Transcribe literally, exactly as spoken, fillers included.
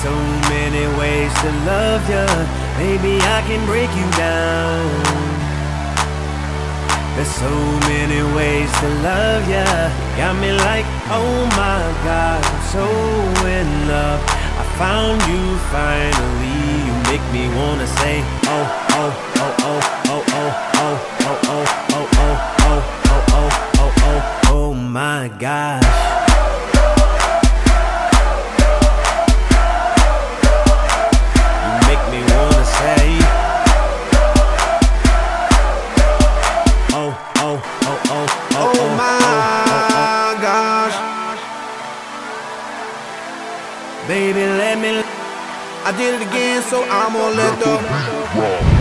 so many ways to love ya. Maybe I can break you down. There's so many ways to love ya. Got me like, oh my God, I'm so in love. I found you finally. You make me wanna say, oh, oh, oh, oh, oh, oh, oh, oh, oh, oh, oh, oh, oh, oh, oh, oh, oh my gosh. Baby, let me. I did it again, so I'm gonna let go.